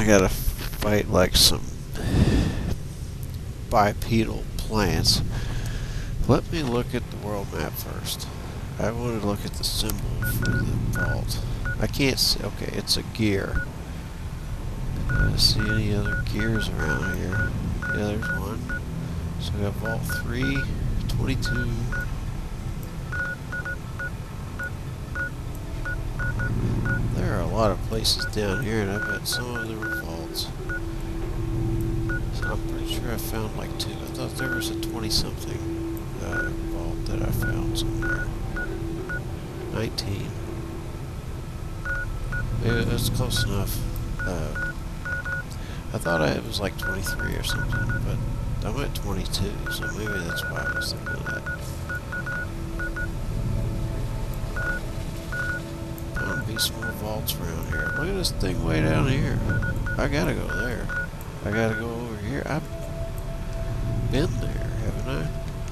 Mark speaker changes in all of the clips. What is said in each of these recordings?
Speaker 1: I gotta fight like some bipedal plants. Let me look at the world map first. I want to look at the symbol for the vault. I can't see. Okay, it's a gear. See any other gears around here? Yeah, there's one. So we got vault 3, 22. There are a lot of places down here, and I bet some of them are vaults. So I'm pretty sure I found like 2. I thought there was a 20-something vault that I found somewhere. 19. Maybe that's close enough. I thought it was like 23 or something, but I'm at 22, so maybe that's why I was thinking of that. There'll be some more vaults around here. Look at this thing way down here. I gotta go there. I gotta go over here. I've been there, haven't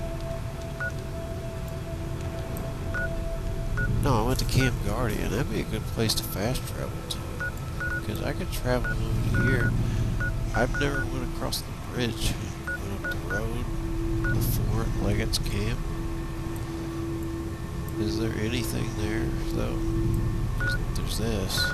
Speaker 1: I? No, I went to Camp Guardian. That'd be a good place to fast travel to. Because I could travel over here. I've never went across the bridge. Went up the road. The Fort Leggett's camp. Is there anything there, though? There's this.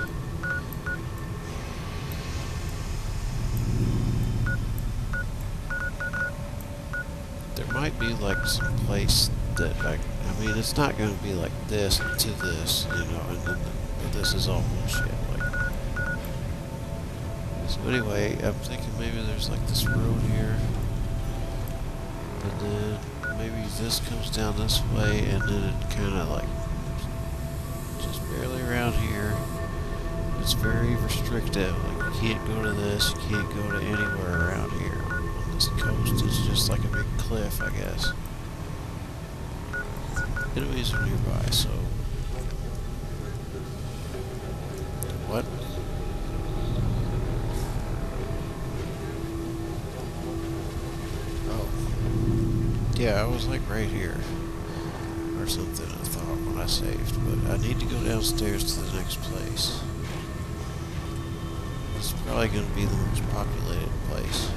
Speaker 1: There might be like some place that I mean, it's not going to be like this to this, you know, and then this is all bullshit. Like, so anyway, I'm thinking maybe there's like this road here, and then maybe this comes down this way, and then it kind of like just barely around here. It's very restrictive. Like, you can't go to this, you can't go to anywhere around here on this coast. It's just like a big cliff, I guess. Enemies are nearby, so... What? Oh. Yeah, I was like right here. Or something, I thought, when I saved. But I need to go downstairs to the next place. It's probably going to be the most populated place.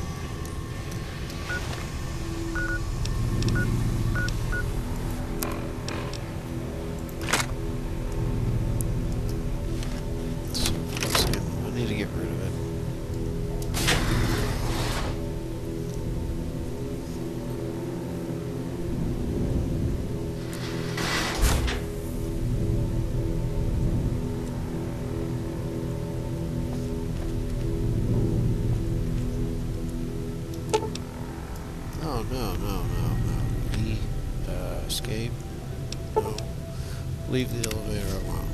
Speaker 1: No. Escape? No. Leave the elevator alone.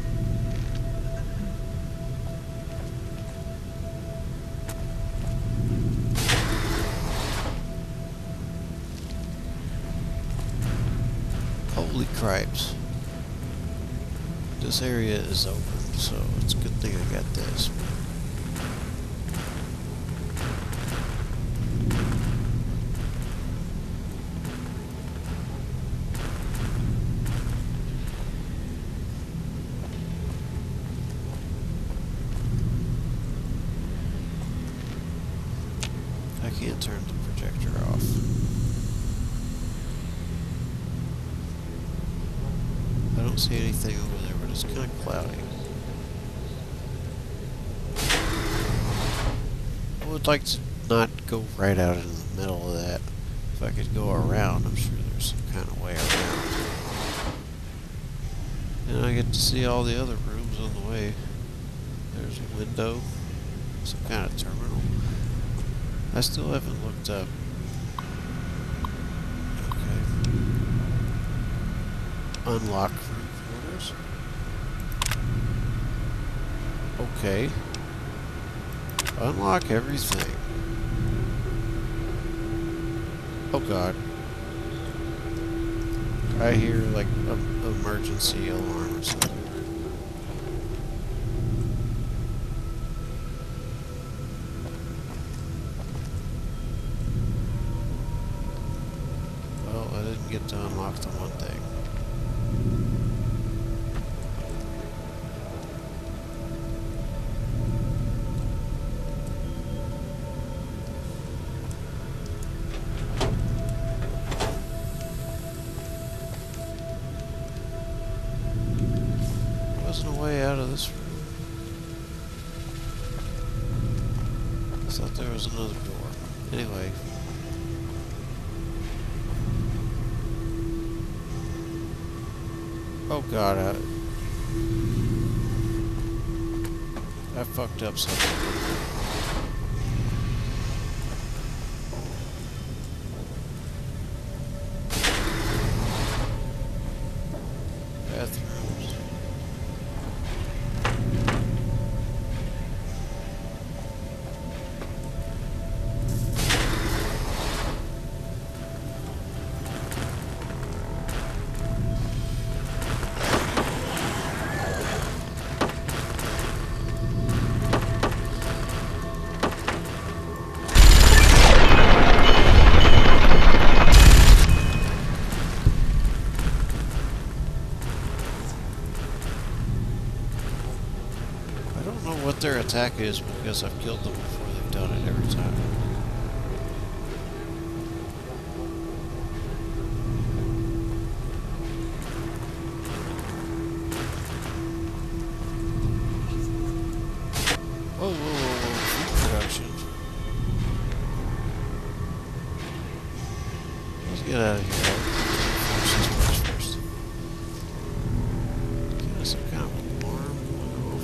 Speaker 1: Holy cripes. This area is open, so it's a good thing I got this. I can't turn the projector off. I don't see anything over there, but it's kind of cloudy. I would like to not go right out in the middle of that. If I could go around, I'm sure there's some kind of way around. And I get to see all the other rooms on the way. There's a window, some kind of terminal. I still haven't looked up. Okay. Unlock room quarters. Okay. Unlock everything. Oh god. I hear like an emergency alarm or something. Well, I didn't get to unlock the one thing. out of this room? I thought there was another door. Anyway. Oh god, I fucked up something. Bathrooms. What their attack is, because I've killed them before they've done it every time. Whoa, whoa, whoa, whoa, food production. Let's get out of here. Finish this place first. Get us some kind of alarm going off.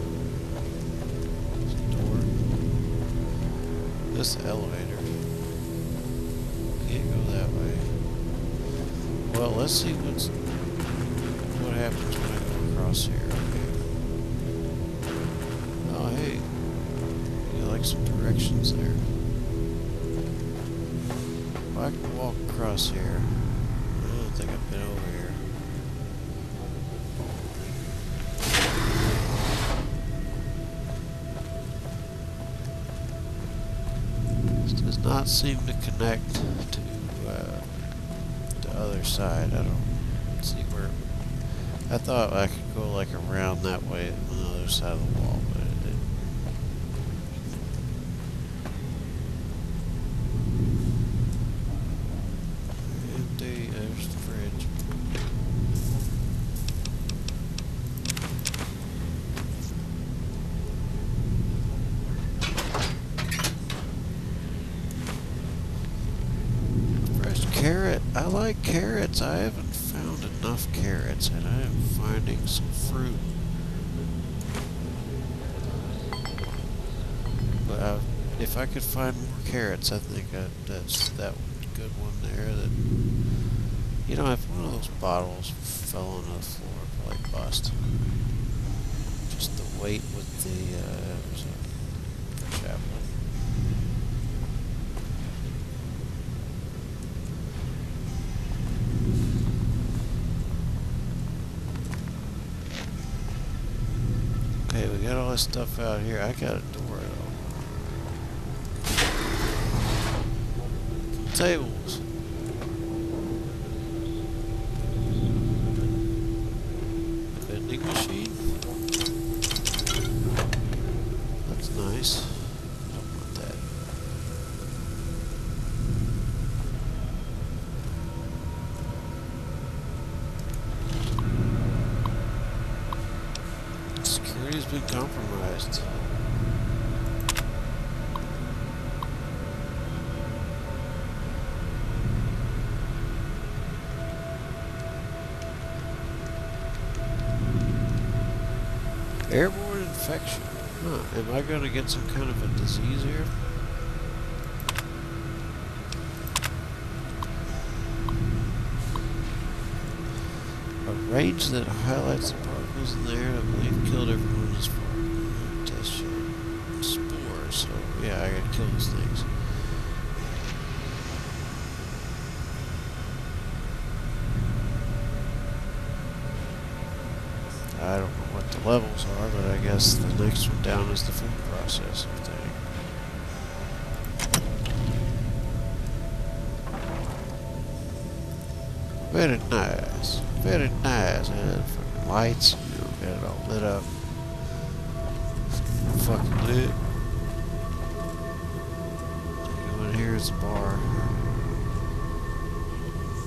Speaker 1: This elevator. Can't go that way. Well, let's see what happens when I go across here. Okay. Oh, hey. You like some directions there. Well, I can walk across here. I don't think I've been over here. Does not seem to connect to the other side. I don't see where. I thought I could go like around that way on the other side of the wall, but it didn't. Empty. There's the fridge. Carrot. I like carrots. I haven't found enough carrots, and I am finding some fruit. But if I could find more carrots, I think that's that good one there. That, you know, if one of those bottles fell on the floor, it'd probably bust. Just the weight with the chaplain. Okay, we got all this stuff out here. I got a door though. Tables. Vending machine. That's nice. Don't want that. Security's been compromised. Airborne infection. Huh. Am I going to get some kind of a disease here? A range that highlights the particles in the air that I believe killed everyone as far as test showed spores. So, yeah, I gotta kill these things. I don't know what the levels are, but I guess the next one down is the food processing thing. Very nice. Very nice. Fucking lights, you know, got it all lit up. Fucking lit. Go in here, it's a bar.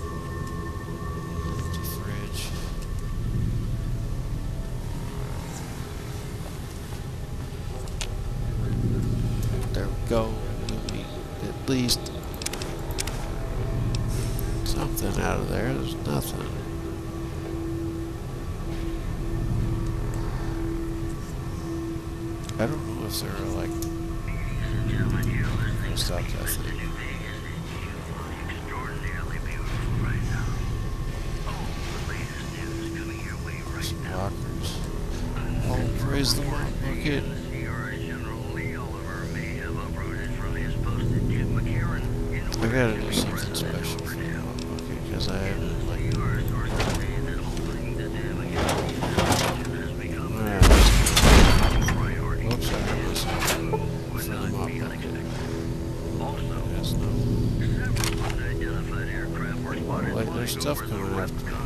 Speaker 1: Empty fridge. go, give me at least something out of there. There's nothing. I don't know if there are like... I'll stop that thing. Some lockers. Oh, praise the Lord, bucket. I gotta do something special for the Mop Bucket because I haven't like... Oops, I hurt myself for the Mop Bucket. There's no... Like, there's stuff coming after me.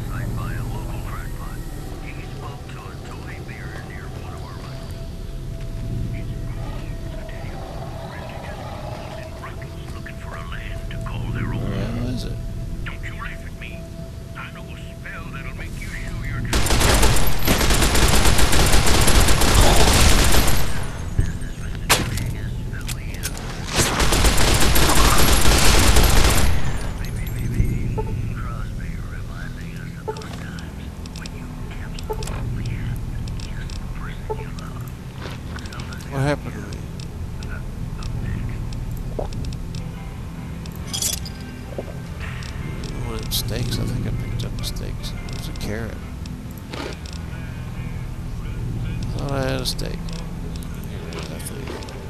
Speaker 1: What happened to me? One of them steaks. I think I picked up the steaks. There's a carrot. I thought I had a steak. Here's that thing.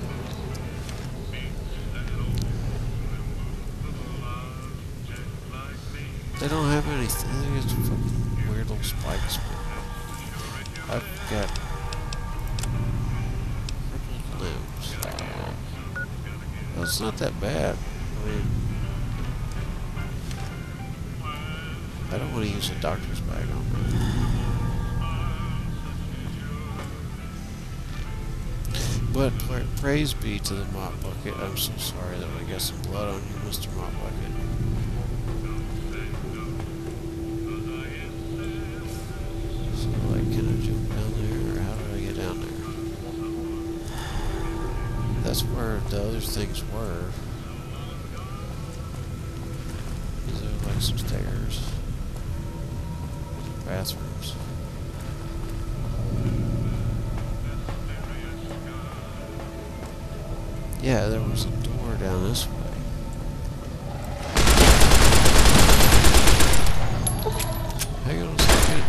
Speaker 1: They don't have anything. I think it's fucking weird little spikes. I've got crippled limbs. Well, it's not that bad. I mean, I don't want to use a doctor's bag on me. But praise be to the Mop Bucket. I'm so sorry that I got some blood on you, Mr. Mop Bucket. So, like, can I jump down there, or how do I get down there? That's where the other things were. Is there, like, some stairs? Bathrooms. Yeah, there was a door down this way. Hang on a second.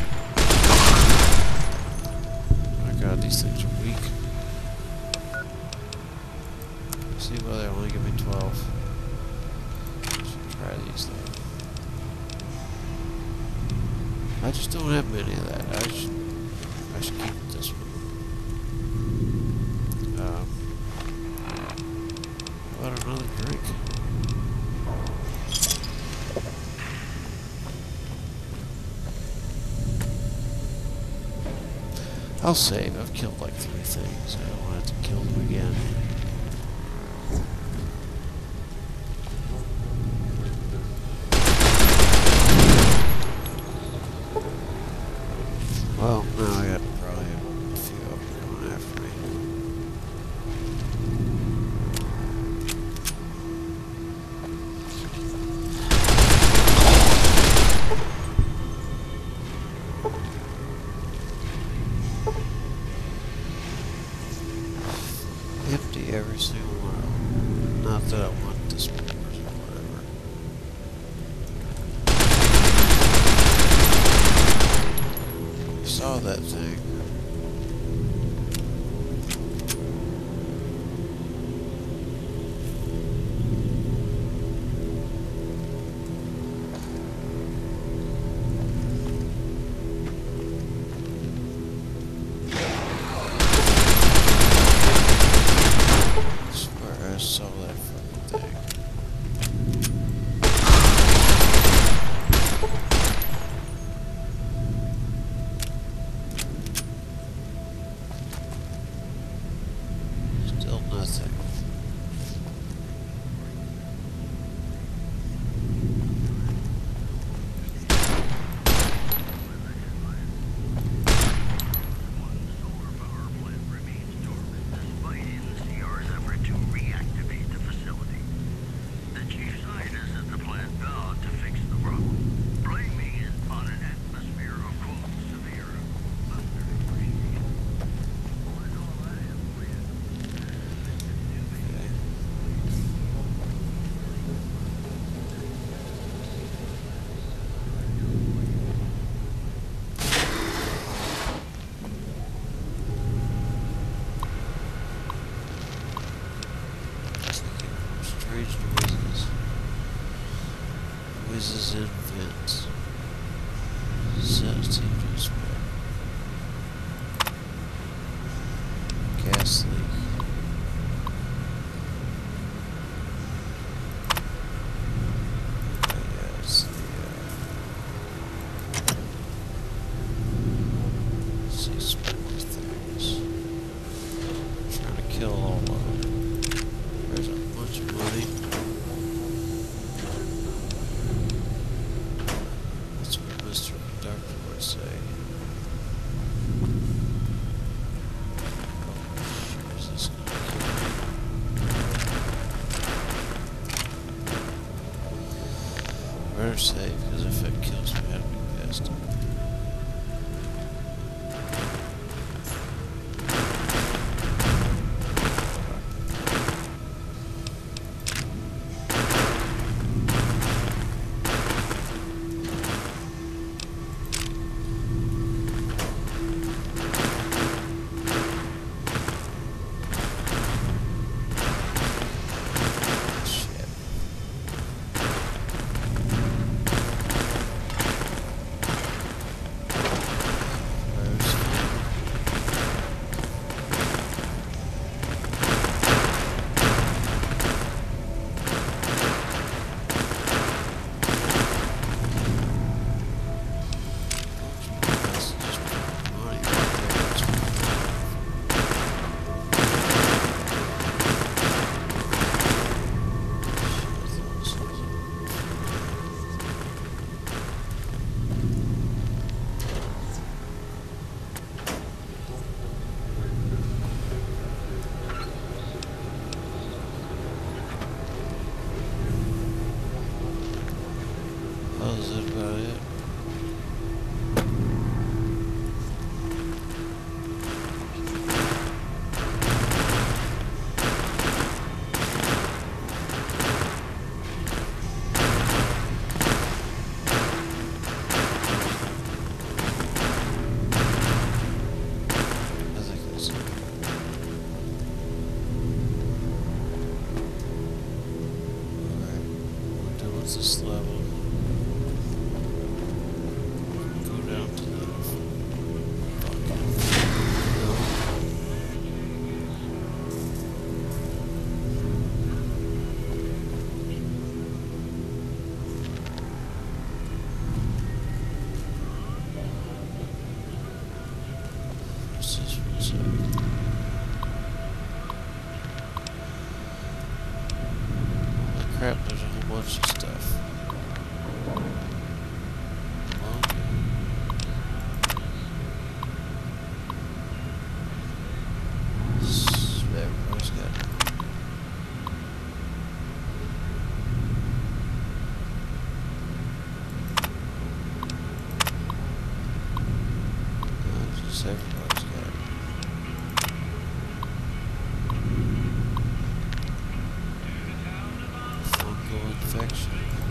Speaker 1: Oh my god, these things are weak. See why they only give me 12. Should try these though. I just don't have many of that. I should keep this one. How about another drink? I'll save. I've killed like 3 things. I don't want to have to kill them again. Well, now I got probably a few of them coming after me. Empty every single one. Not that I want this spores or whatever. Saw that thing. I saw that fucking thing. noises in vents. Sensitive to smell. Gas leak. Kill all of them. There's a bunch of money. That's what Mr. Conductor would say. Oh, is this gonna kill me? Better save, because if it kills me, I'd be pissed. Oh, is that about it? I think that's it. Alright, we're done with this level. Crap, there's a whole bunch of stuff. Everybody's got it. Just everybody's got it. Fungal infection.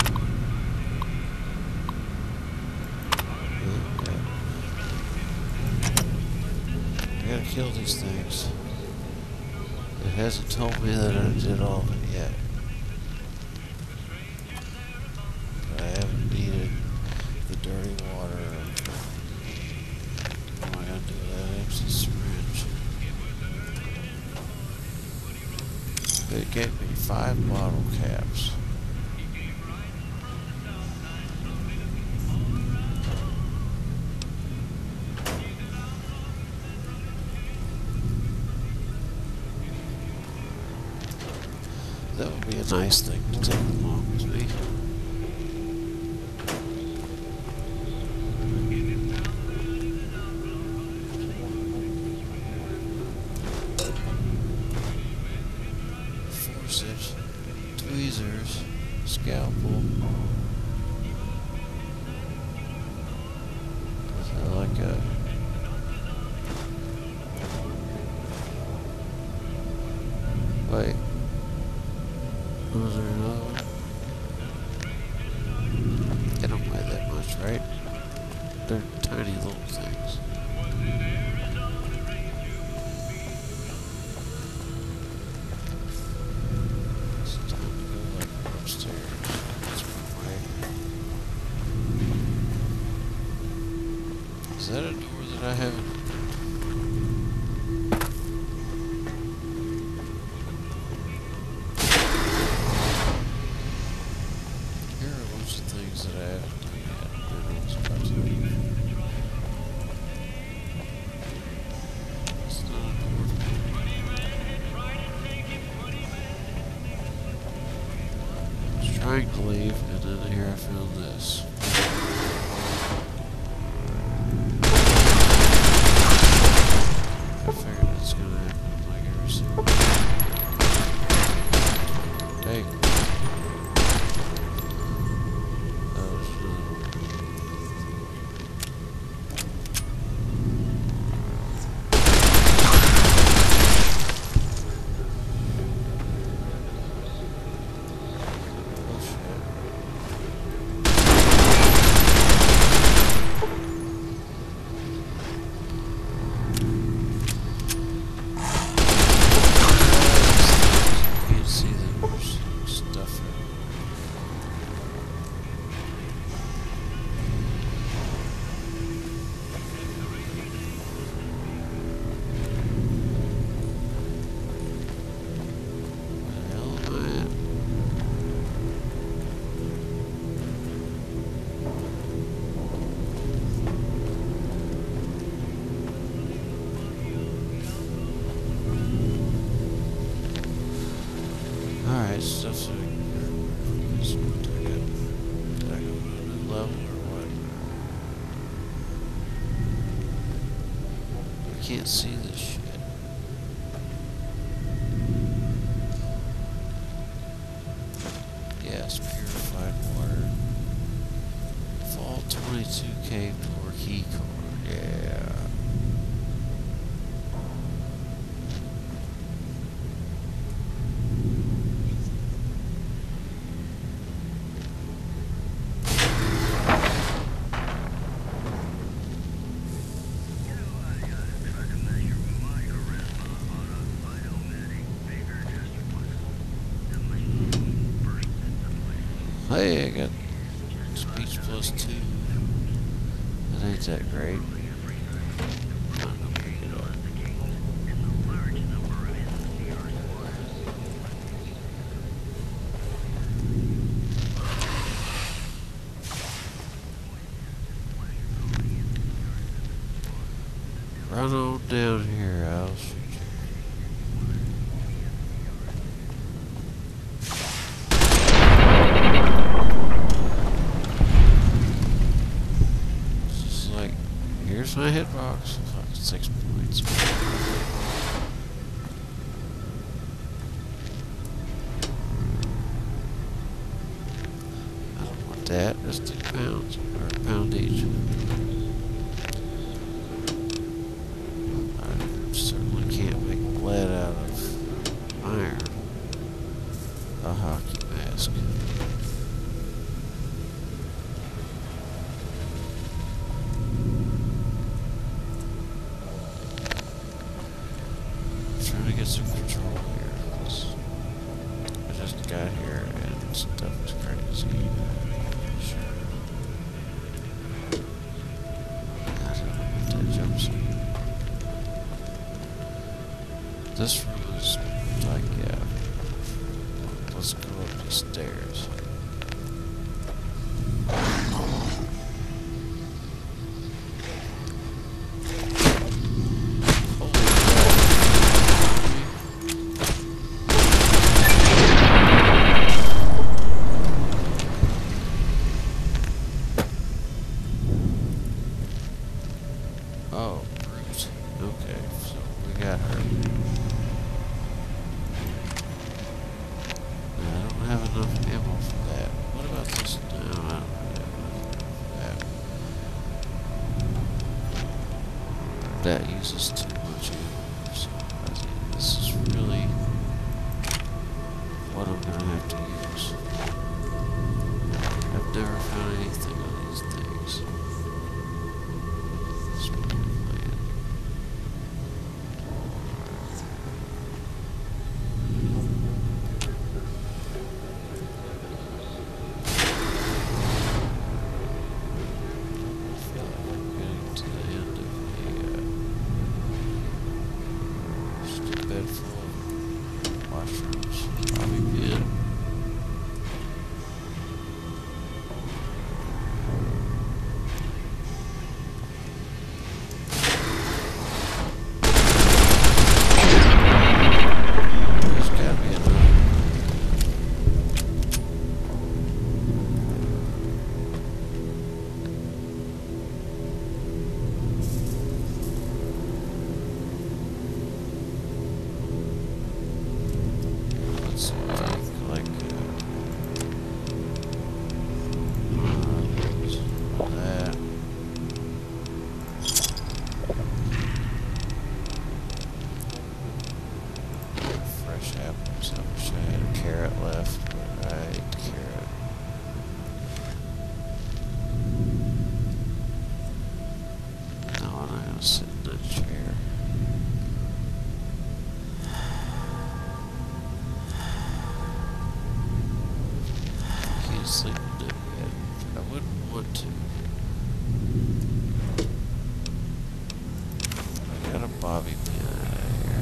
Speaker 1: I gotta kill these things. It hasn't told me that I did all of it yet. But I haven't needed the dirty water. What am I gonna do with that empty syringe? It gave me 5 bottle caps. That would be a nice thing to take along with me. Forceps, tweezers, scalpel. Is that like a... Wait. Was there another one? They don't weigh that much, right? They're tiny little things. It's time to go like upstairs. That's one way. trying to leave, and then here I found this. I figured it's gonna happen like every single time. Dang. Alright, stuff's like, did I go to a new level or what? I can't see this shit. Yes, purified water. Vault 22 cave door key card, yeah. Hey, I got speech plus 2. That ain't that great. I'm gonna pick it up. Run on down here, I'll shoot you. Here's my hitbox. Fuck, 6 points. I don't want that. That's 2 pounds. Or a pound each. I certainly can't make lead out of iron. A hockey mask. Trying to get some control here, because I just got here and stuff is crazy. Sure. I don't know what that jumps in. This room is like, yeah. Let's go up the stairs. Oh, brute. Okay, so we got her. I don't have enough ammo for that. What about this? No, I don't have enough for that. That uses too much ammo, so I think this is really what I'm gonna have to use. I've never found anything on these things. fresh apples. I wish I had a carrot left, but I ate the carrot. No, I'm not gonna sit in that chair. I can't sleep in that bed. I wouldn't want to. I got a bobby pin out of here.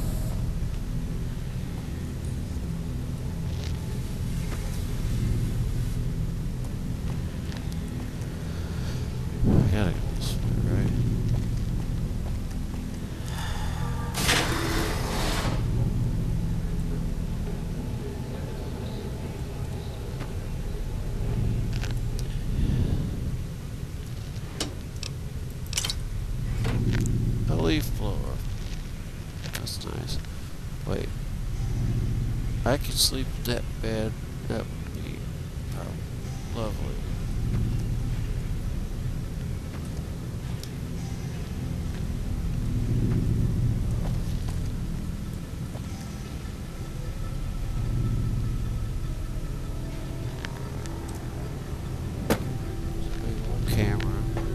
Speaker 1: I gotta go this way, right? A leaf blower. That's nice. Wait. I could sleep in that bed. That would be lovely. Big old camera.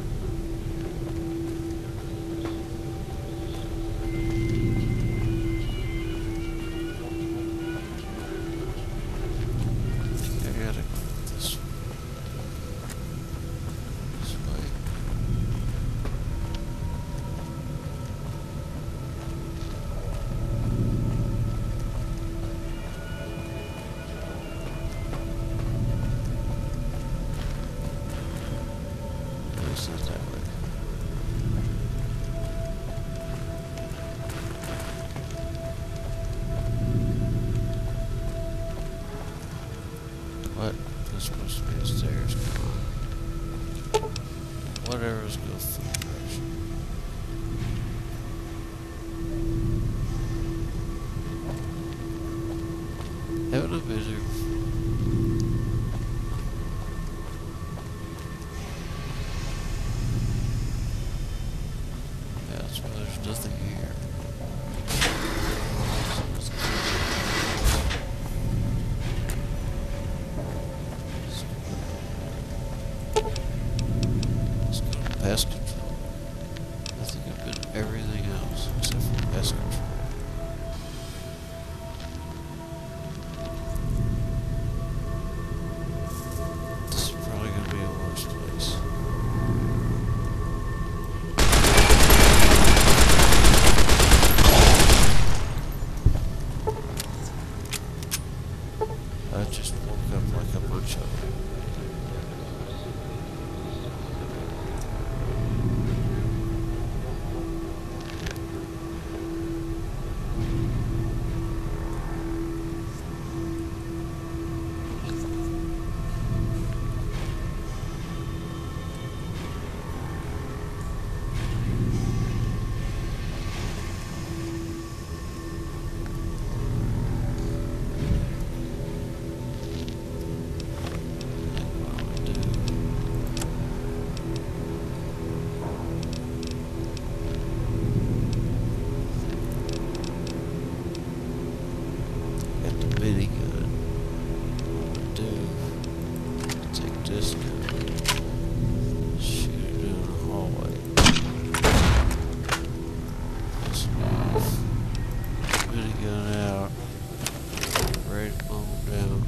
Speaker 1: I gotta go this way. This way. No, it's not that way. What? There's supposed to be a stairs. Come on. Whatever's go through the direction. Haven't I been here before? Yeah, that's why there's nothing here. Let's go to pest control. I think I've been everything else except for pest control. This is probably going to be a worse place. I just woke up like a bunch of them. Minigun. What I'm gonna do? Take this gun, shoot it in the hallway. Let's move. Minigun out. Ready to mow them down.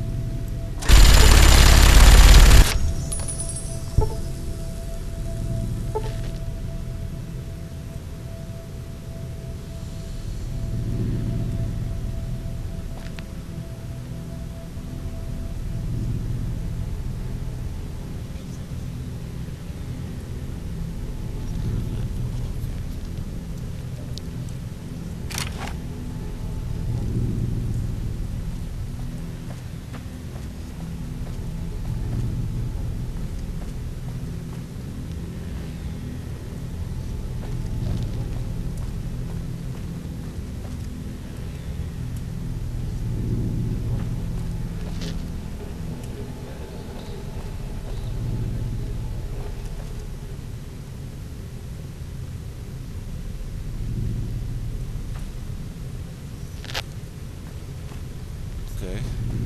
Speaker 1: Okay.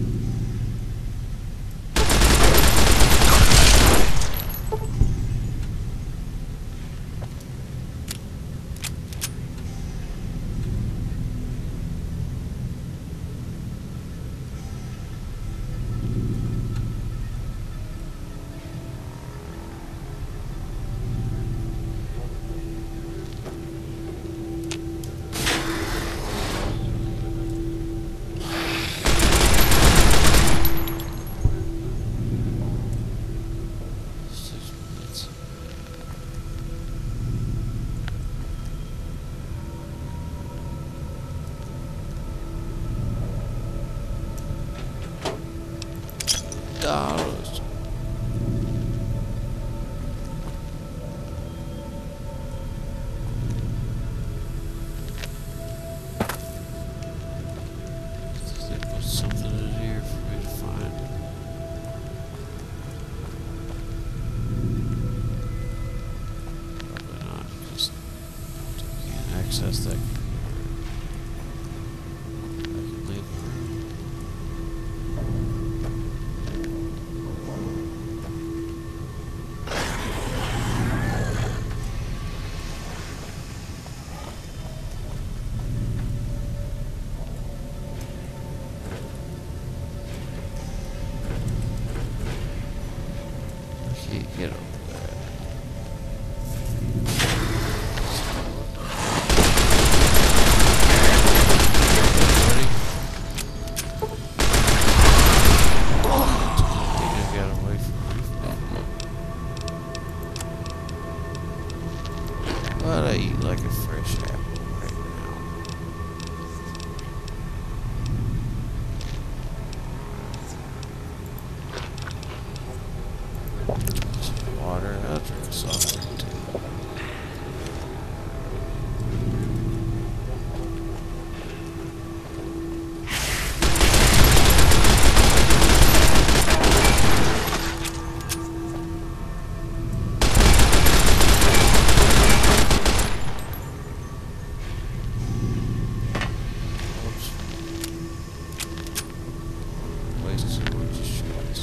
Speaker 1: $6. They put something in here for me to find. Probably not, because I can't access that computer. I can leave the room. Can't get over that. Ready? I think I got away from it. But I eat like a fresh apple right now. Some water. I'll drink a soft drink too. Oops. Wasted so much shots.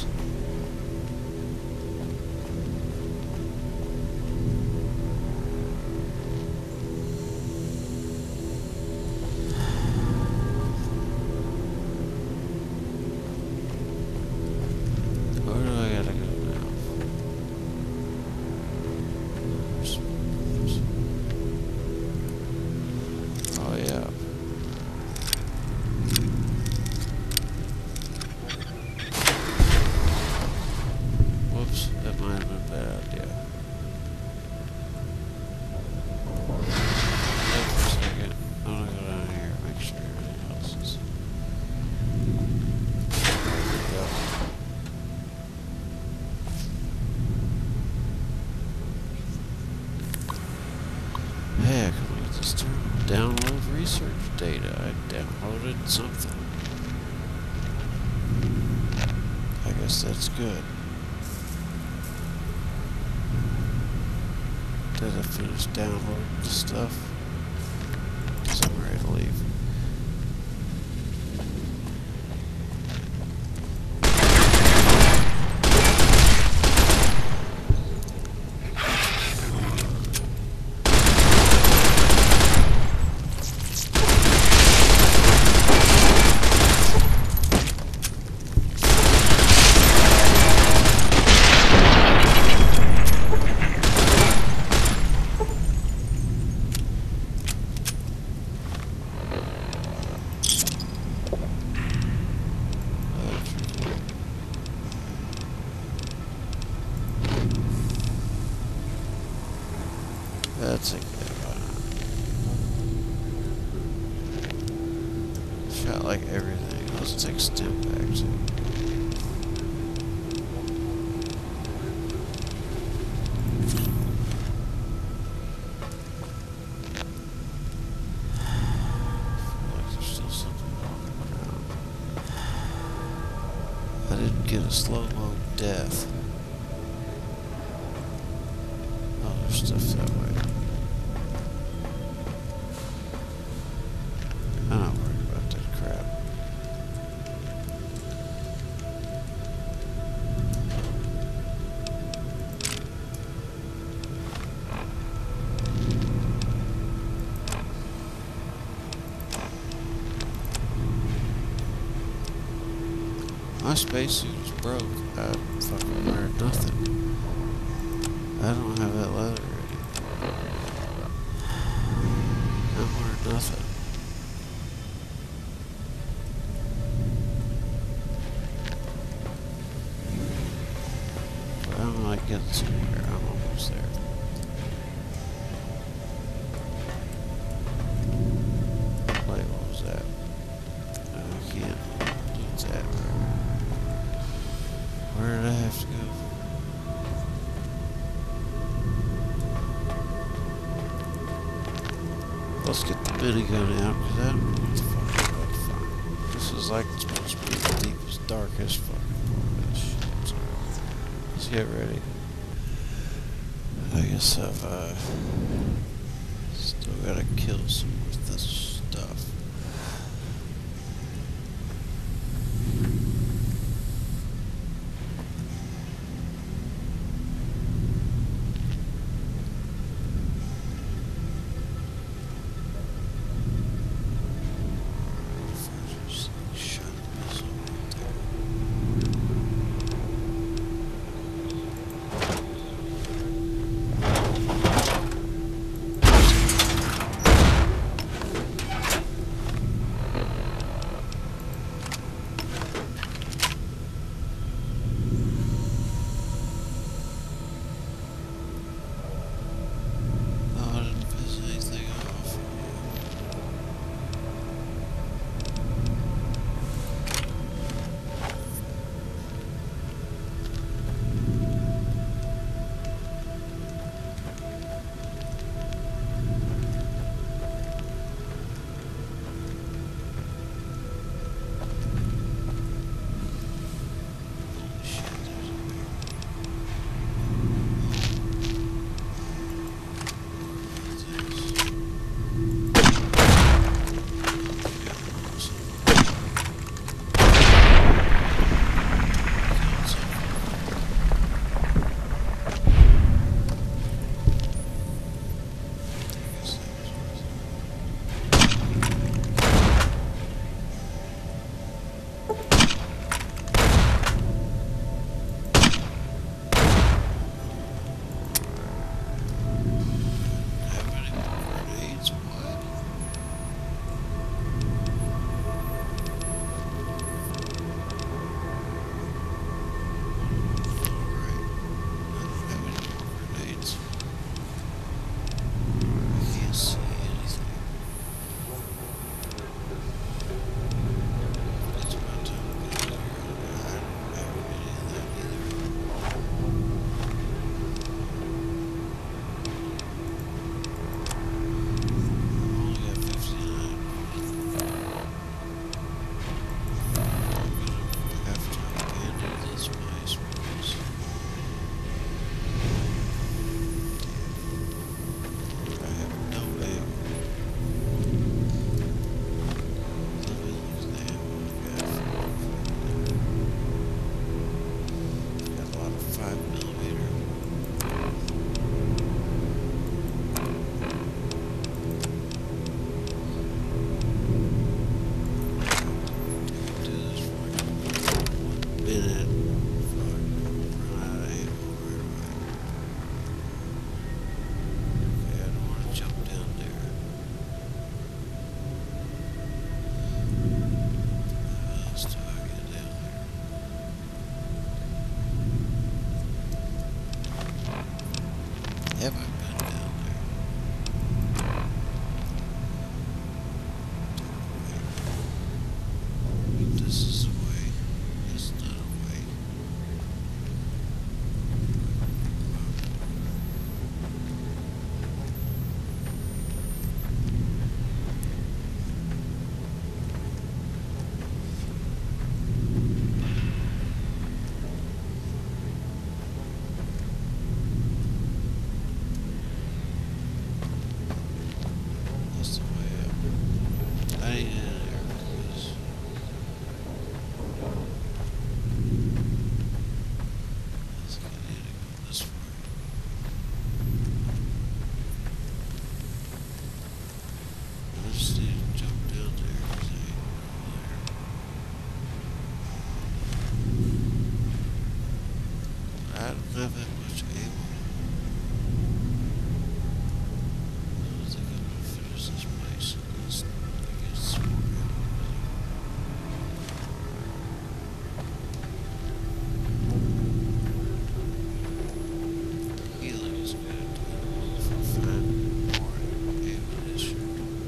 Speaker 1: Where do I gotta go now? Oh yeah. Whoops, that might have been a bad idea. Wait for a second. I'm gonna go down here and make sure everything else is. There we go. Heck, let me get this terminal. Download research data. I downloaded something. I guess that's good. Did I finish downloading the stuff? 'Cause I'm ready to leave. That's a good one. Shot like everything. Let's take stim back too. I didn't get a slow-mo death. Oh, there's stuff that way. I'm not worried about that crap. My spacesuit is broke. I'm fucking wearing nothing. I don't have that leather anymore. I'm wearing nothing. But I'm like getting somewhere. I'm almost there. Wait, what was that? No, I can't do that. Where did I have to go? Let's get the minigun out, because I don't know what the fuck I'm about to find. This is like supposed to be the deepest, darkest fucking part of this shit. So, let's get ready. I guess I've still gotta kill some of this stuff. have that much ammo. I don't think I'm gonna finish this place unless I get some more ammo. Healing is good. If I find more ammunition.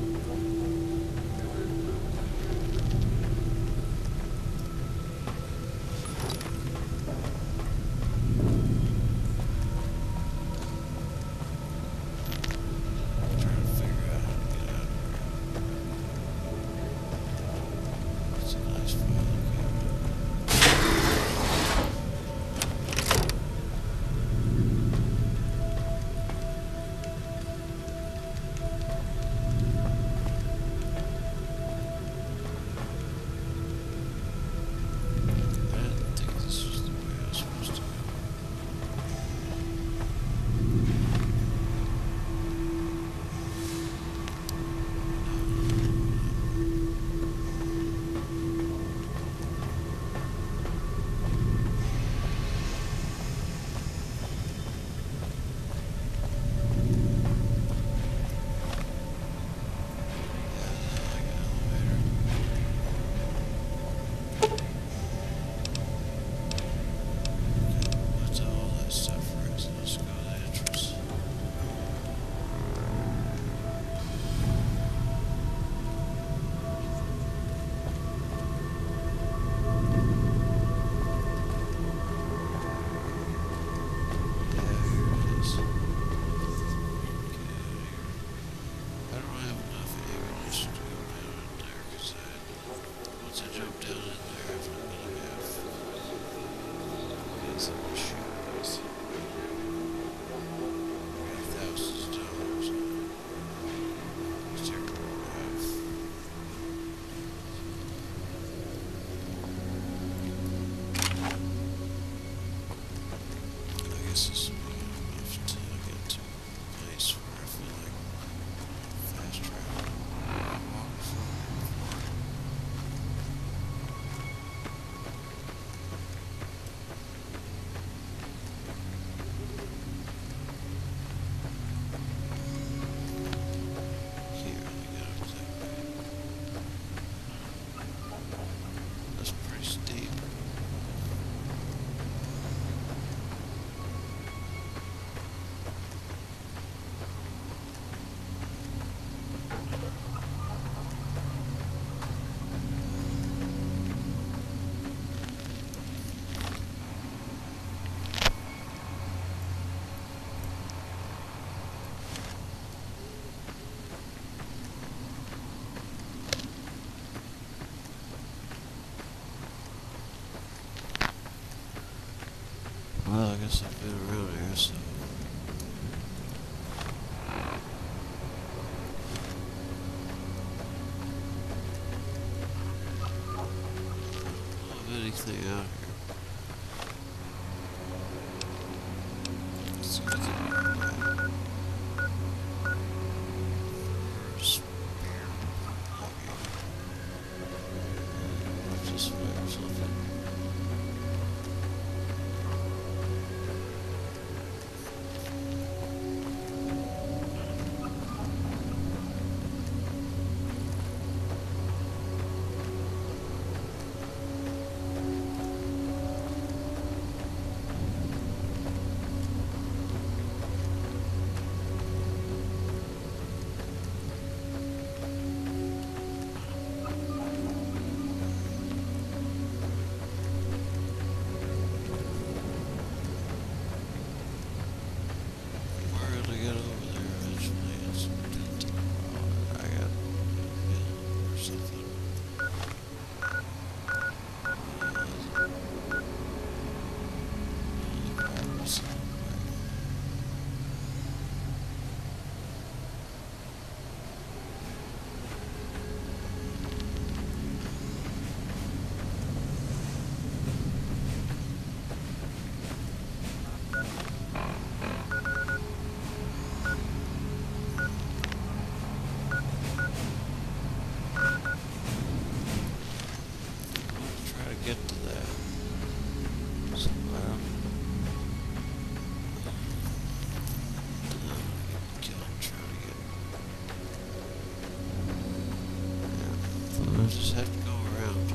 Speaker 1: Trying to figure out how to get out of here. It's a nice filing cabinet. I didn't think this was the way I was supposed to go. Yeah, like an elevator. What's all that stuff for us? Let's go to the entrance. Yeah, here it is. Get out of here. I don't have enough ammunition to go down in there because once I jump down in there, I'm not gonna have anything to shoot with. I got thousands of dollars. Let's check what we have. I guess this will be enough to get to a place where I feel like fast travel. Walk before. Can't really get up that way. That's pretty steep. Well, I guess I've been around here, so. I don't have anything out here. Let's see what the first spear plugging. Just fire something. We're gonna get over there eventually. It's gonna take a while. I got a hill or something. The car was in the way. Try to get to that somehow. just have to go around.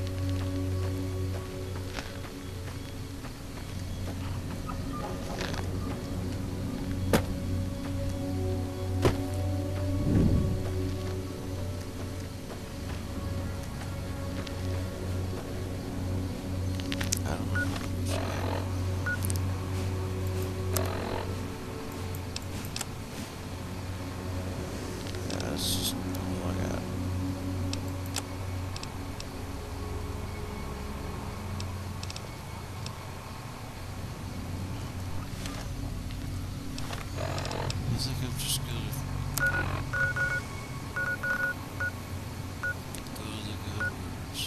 Speaker 1: I don't know which way. Yeah, that's just all I got. I think I'm just gonna go to the governors.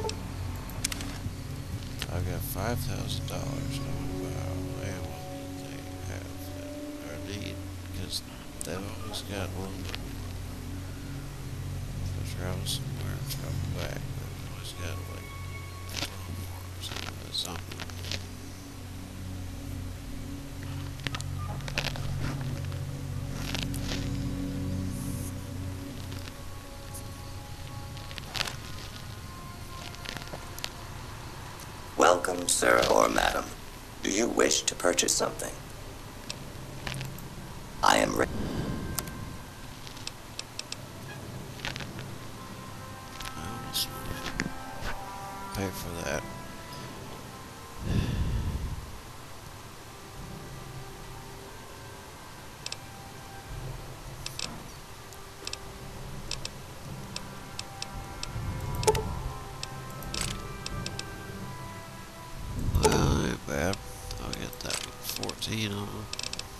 Speaker 1: I've got $5,000. I want to buy all the ammo that they have that I need, because they've always got a little bit more. If I travel somewhere and travel back, they've always got like a little more or something.
Speaker 2: Welcome, sir or madam. Do you wish to purchase something? I am ready.
Speaker 1: I almost want to pay for that. Well, ain't bad. I'll get that with 14 on them.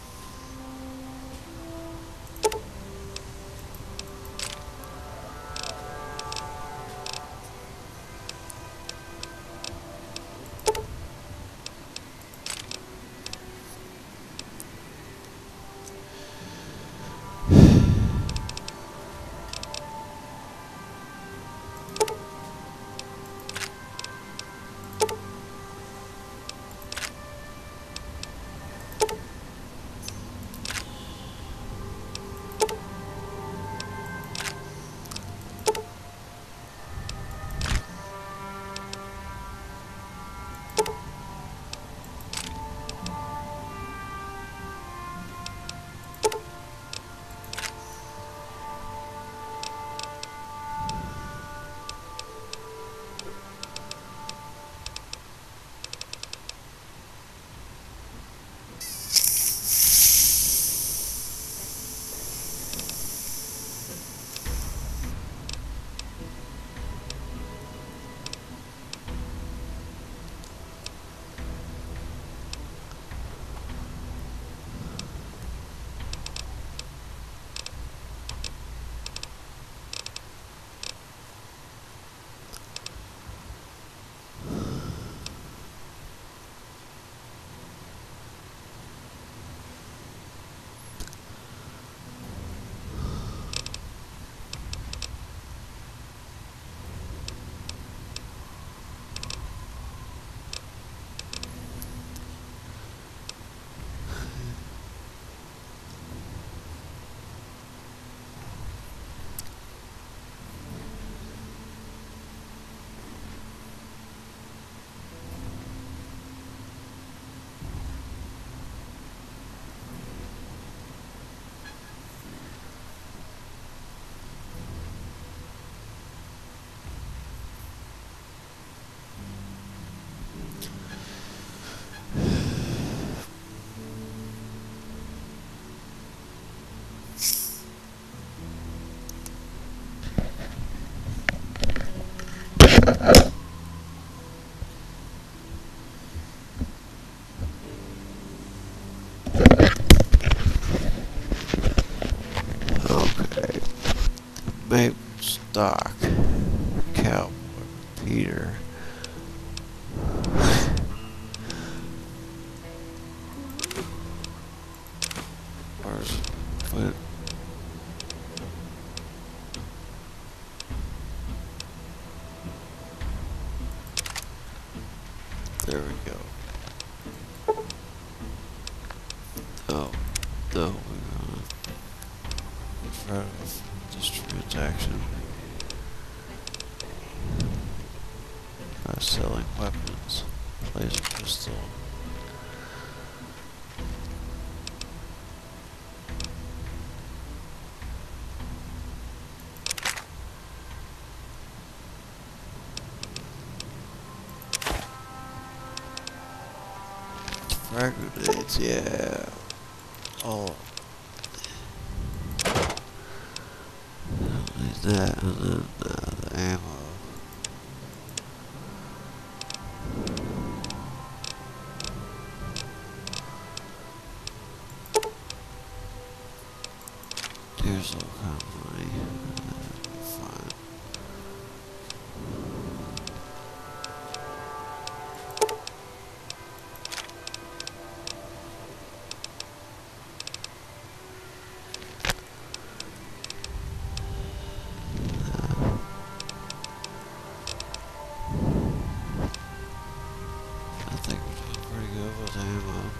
Speaker 1: Okay. Maple stock. Cowboy Peter. Where's it? There we go. Oh, no, we're gonna in front of this transaction. selling weapons. Laser pistol. Frag grenades, yeah. Oh. Need that, and then the ammo. Here's all kind of money. Fine. I think we're doing pretty good with ammo.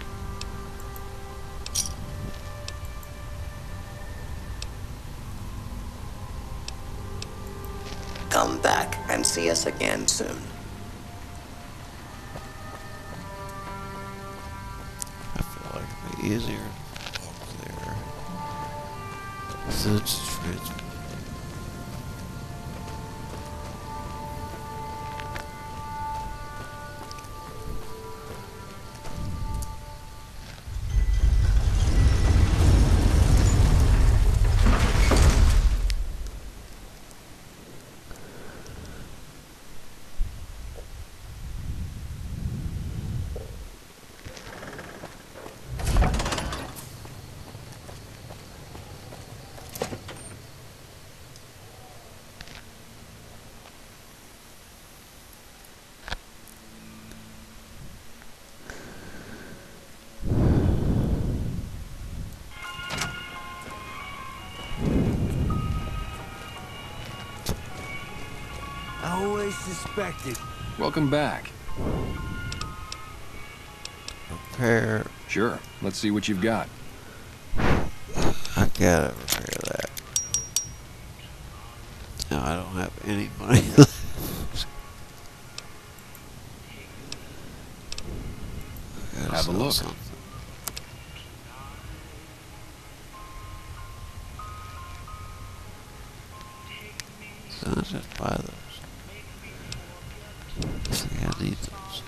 Speaker 2: Come back and see us again soon.
Speaker 1: I feel like it'd be easier to walk there. Since transport.
Speaker 3: I always suspected.
Speaker 4: Welcome back.
Speaker 1: Repair.
Speaker 4: Sure, let's see what you've got.
Speaker 1: I gotta repair that. No, I don't have any money left. I gotta
Speaker 4: Have a
Speaker 1: sell
Speaker 4: look.
Speaker 1: something. So I just buy those. I think I need those.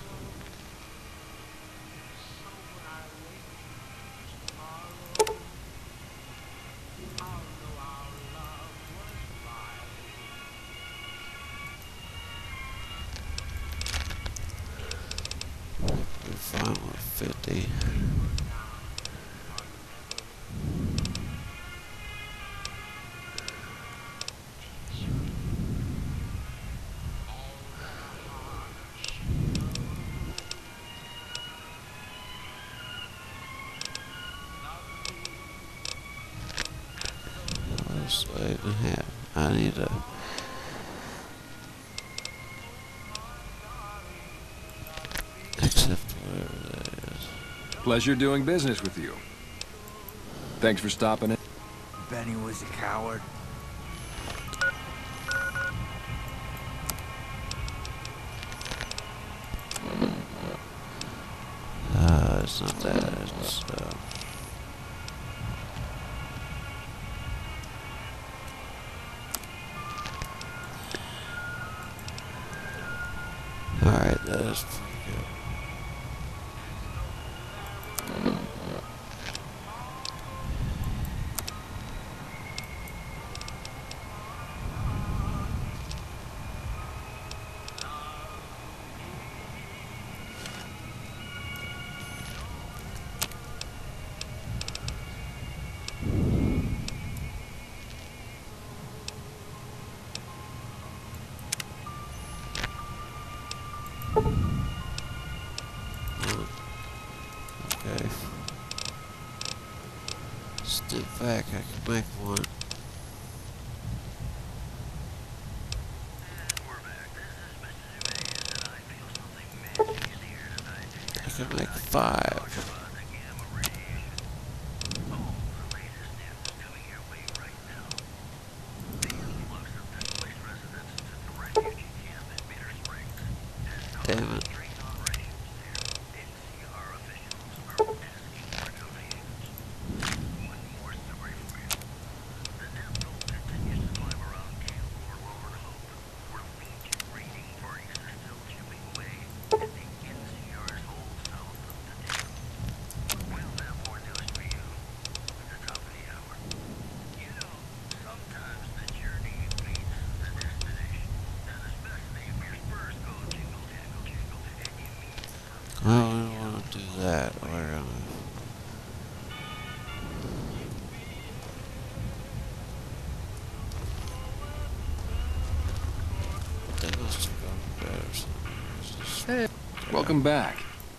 Speaker 1: We're fine with 50. Let's wait and have. I need to. Accept whatever that is.
Speaker 4: Pleasure doing business with you. Thanks for stopping in.
Speaker 3: Benny was a coward.
Speaker 1: It's not that. It's alright, that is pretty good. Okay. Step back, I can make one. I can make 5. Damn it. Well, we don't want to do that. We're gonna... They must have gone to bed or something. It's just-
Speaker 4: Hey, welcome back.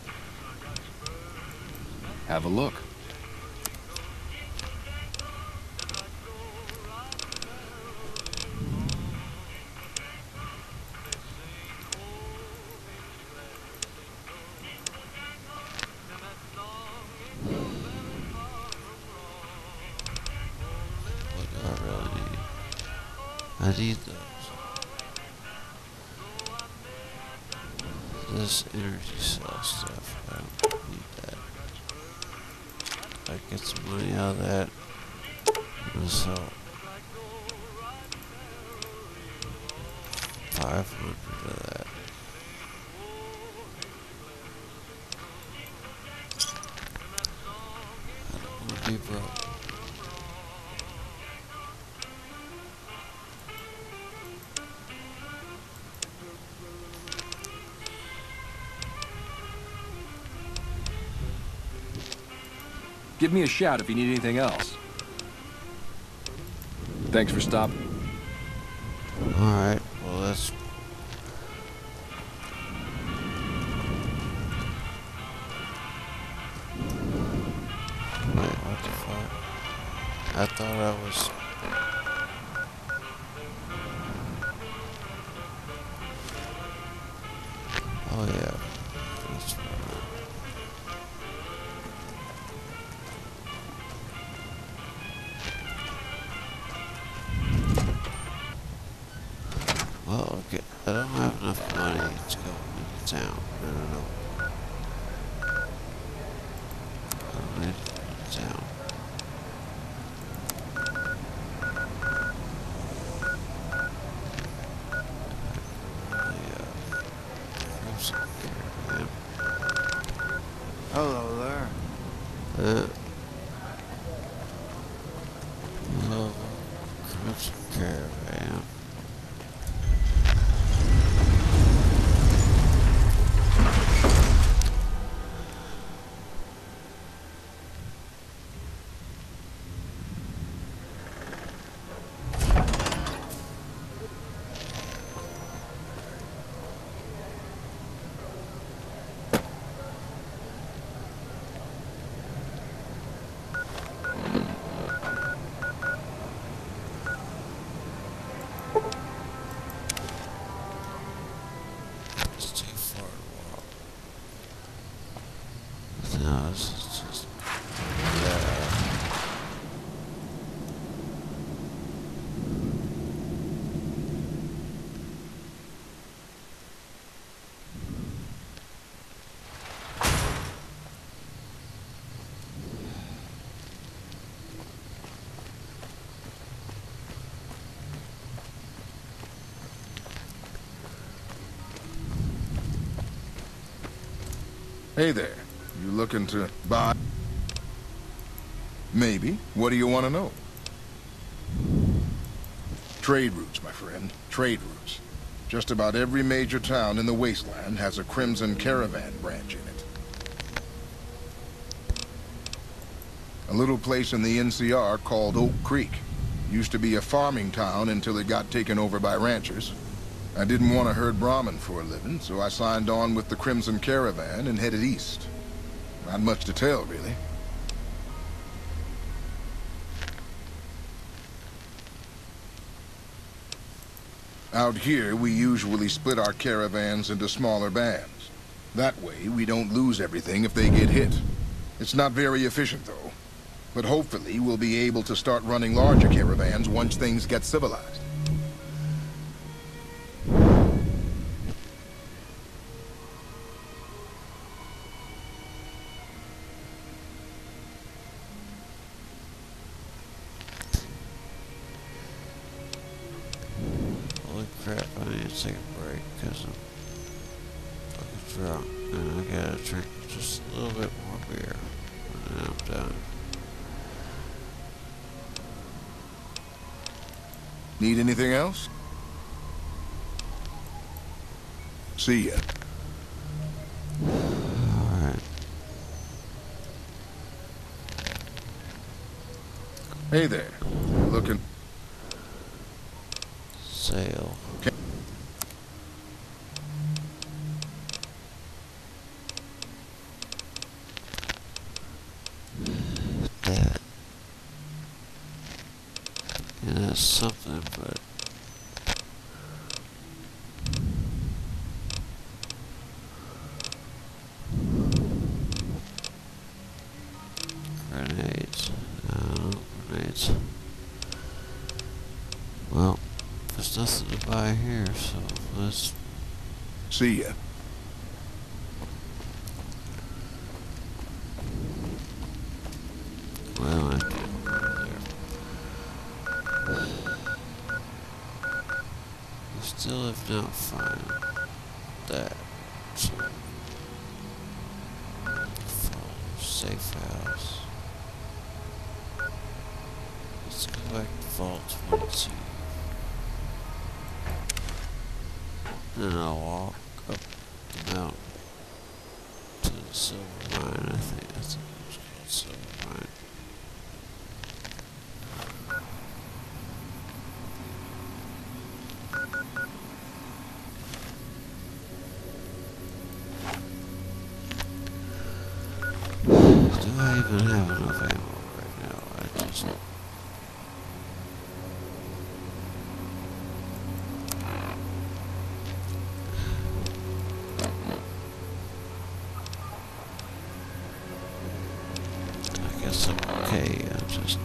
Speaker 4: Have a look.
Speaker 1: What do I really need? I need those. This energy cell stuff. I don't need that. I get some money out of that. So 500 of that. I don't want to be broke.
Speaker 4: Give me a shout if you need anything else. Thanks for stopping.
Speaker 1: Alright, well that's... Wait, what the fuck? I thought I was... Oh yeah. That's right. Well, okay. I don't have enough money to go into town. I don't know. I don't need to go into town. Crimson Caravan.
Speaker 3: Hello there.
Speaker 1: Hello, Crimson Caravan. It's too far to walk. No, this is just... Yeah.
Speaker 5: Hey there. You looking to buy? Maybe. What do you want to know? Trade routes, my friend. Trade routes. Just about every major town in the wasteland has a Crimson Caravan branch in it. A little place in the NCR called Oak Creek. Used to be a farming town until it got taken over by ranchers. I didn't want to herd Brahmin for a living, so I signed on with the Crimson Caravan and headed east. Not much to tell, really. Out here, we usually split our caravans into smaller bands. That way, we don't lose everything if they get hit. It's not very efficient, though. But hopefully, we'll be able to start running larger caravans once things get civilized.
Speaker 1: because I'm fucking drunk. And I gotta drink just a little bit more beer. And then I'm done.
Speaker 5: Need anything else? See ya.
Speaker 1: Alright.
Speaker 5: Hey there. Looking...
Speaker 1: Sail. That. Yeah, that's something, but... Grenades. Grenades. Well, there's nothing to buy here, so let's...
Speaker 5: See ya.
Speaker 1: Well, I have to go over there. We still have not found that. So, follow safe house. Let's go back to Vault 22. Then I'll walk up the mountain to the silver mine. I think it was called silver mine. Do I even have enough ammo right now? I just... I guess I'm okay. I just...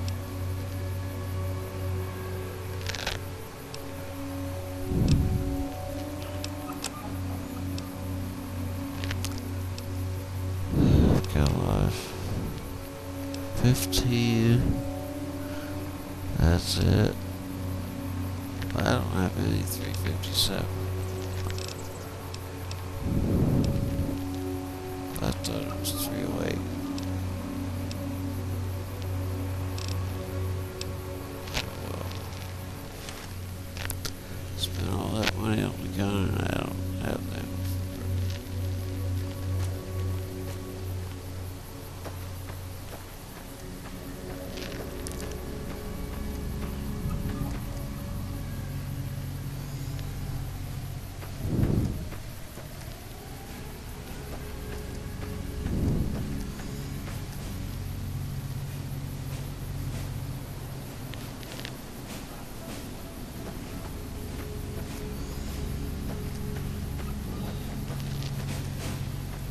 Speaker 1: Got a lot of 15. That's it. I don't have any 357. I thought it was 308. Well, spent all that money on the gun and I don't have that.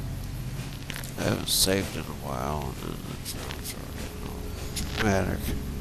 Speaker 1: I haven't saved in a while, and then the drums are getting all dramatic.